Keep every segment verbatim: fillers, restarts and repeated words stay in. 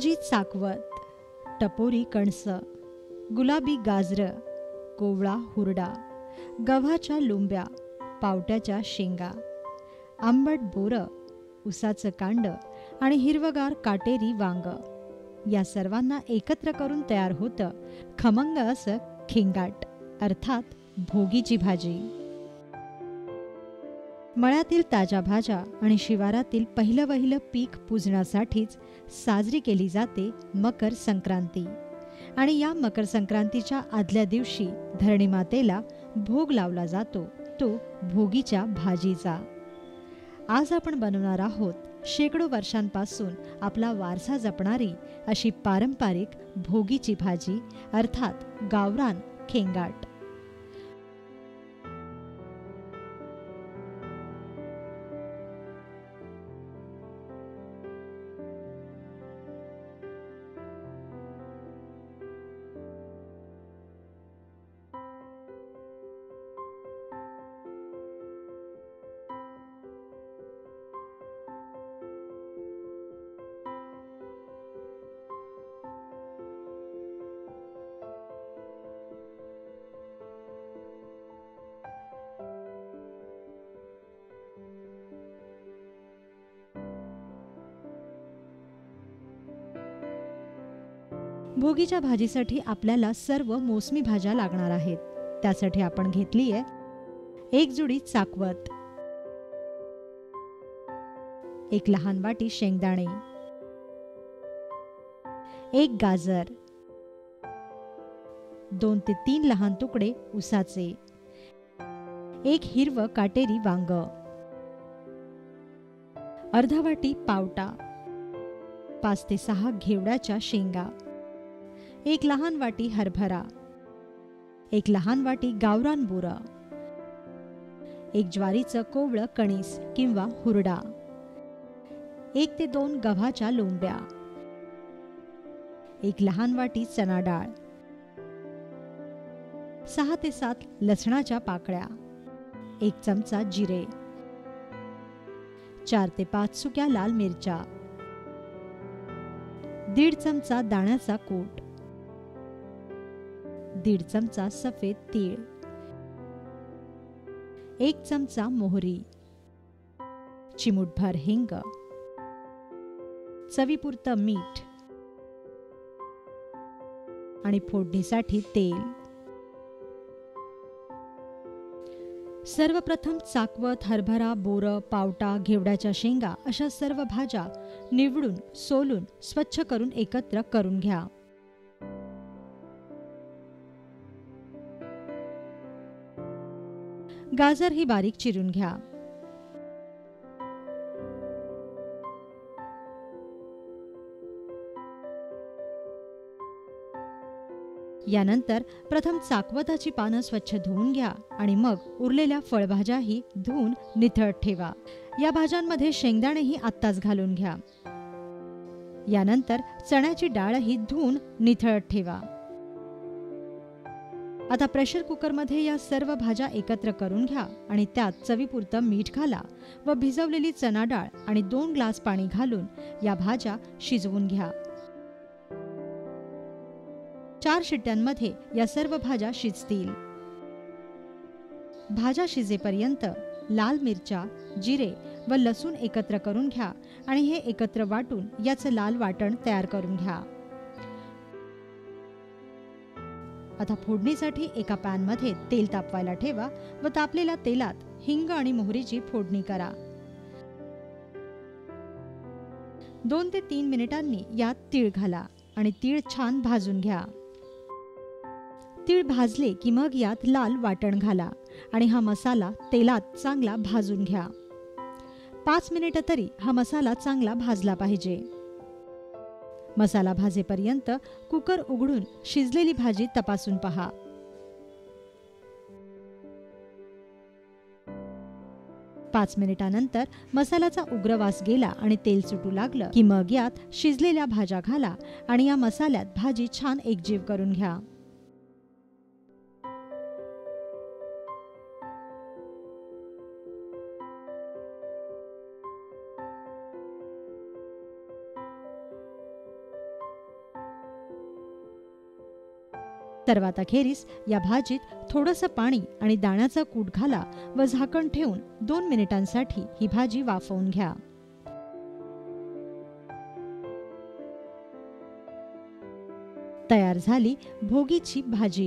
भाजी चाकवत, टपोरी कणस, गुलाबी गाजर, कोवळा हुरडा, गव्हाच्या लुंब्या, पावट्याच्या शेंगा, आंबट बोरं, उसाचं कांड आणि हिरवगार काटेरी वांग या सर्वांना एकत्र करून तयार होतं खमंग असं खेंगाट अर्थात भोगीची भाजी. मळ्यातील ताज्या भाज्या आणि शिवारातील पहिलं वहिलं पीक पूजण्यासाठीच साजरी केली जाते मकर संक्रांती. आणि या मकर संक्रांतीच्या आदल्या दिवशी धरणी मातेला भोग लावला जातो तो भोगीच्या भाजीचा. आज आपण बनवणार आहोत शेकडो वर्षांपासून आपला वारसा जपणारी अशी पारंपरिक भोगीची भाजी अर्थात गावरान खेंगाट. भोगीच्या भाजीसाठी आपल्याला सर्व मोसमी भाज्या लागणार आहेत. त्यासाठी आपण घेतली आहे एक जुडी चाकवत, एक लहान वाटी शेंगदाणे, एक गाजर, दोन ते तीन लहान तुकडे उसाचे, एक हिरवं काटेरी वांग, अर्धा वाटी पावटा, पाच ते सहा घेवड्याच्या शेंगा, एक लहान वाटी हरभरा, एक लहान वाटी गावरान बोरं, एक ज्वारीचं कोवळं कणीस किंवा हुरडा, एक ते दोन गव्हाच्या लोंब्या, एक लहान वाटी चना डाळ, सहा ते सात लसणाच्या पाकळ्या, एक चमचा जिरे, चार ते पाच सुक्या लाल मिरच्या, दीड चमचा दाण्याचा कूट, दीड चमचा सफेद तीळ, एक चमचा मोहरी, चिमूटभर हिंग, चवीपुरतं मीठ आणि फोडणीसाठी तेल. सर्वप्रथम चाकवत, हरभरा, बोरं, पावटा, घेवड्याच्या शेंगा अशा सर्व भाज्या निवडून सोलून स्वच्छ करून एकत्र करून घ्या. गाजर ही बारीक चिरून घ्या. यानंतर प्रथम चाकवताची पानं स्वच्छ धुवून घ्या आणि मग उरलेल्या फळभाज्याही धुवून निथळत ठेवा. या भाज्यांमध्ये शेंगदाणेही आत्ताच घालून घ्या. यानंतर चण्याची डाळही धुवून निथळत ठेवा. आता प्रेशर कुकरमध्ये या सर्व भाज्या एकत्र करून घ्या आणि त्यात चवीपुरतं मीठ घाला व भिजवलेली चना डाळ आणि दोन ग्लास पाणी घालून या भाज्या शिजवून घ्या. चार शिट्ट्यांमध्ये या सर्व भाज्या शिजतील. भाज्या शिजेपर्यंत लाल मिरच्या, जिरे व लसूण एकत्र करून घ्या आणि हे एकत्र वाटून याचं लाल वाटण तयार करून घ्या. आता फोडणीसाठी एका पॅनमध्ये तेल तापवायला ठेवा व तापलेल्या तेलात हिंग आणि मोहरीची फोडणी करा. दोन ते तीन मिनिटांनी यात तीळ घाला आणि तीळ छान भाजून घ्या. तीळ भाजले की मग यात लाल वाटण घाला आणि हा मसाला तेलात चांगला भाजून घ्या. पाच मिनिटं तरी हा मसाला चांगला भाजला पाहिजे. मसाला भाजेपर्यंत कुकर उघडून शिजलेली भाजी तपासून पहा. पाच मिनिटांनंतर मसाल्याचा उग्र वास गेला आणि तेल सुटू लागलं की मग यात शिजलेल्या भाज्या घाला आणि या मसाल्यात भाजी छान एकजीव करून घ्या. सर्वात अखेरीस या भाजीत थोडंसं पाणी आणि दाण्याचा कूट घाला व झाकण ठेवून दोन मिनिटांसाठी ही भाजी वाफवून घ्या. तयार झाली भोगीची भाजी.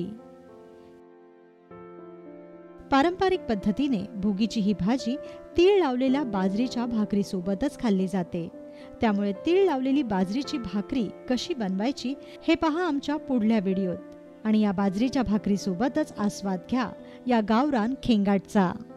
पारंपरिक पद्धतीने भोगीची ही भाजी तीळ लावलेल्या बाजरीच्या भाकरीसोबतच खाल्ली जाते. त्यामुळे तीळ लावलेली बाजरीची भाकरी कशी बनवायची हे पहा आमच्या पुढल्या व्हिडिओत. आणि या बाजरीच्या भाकरीसोबतच आस्वाद घ्या या गावरान खेंगाटचा.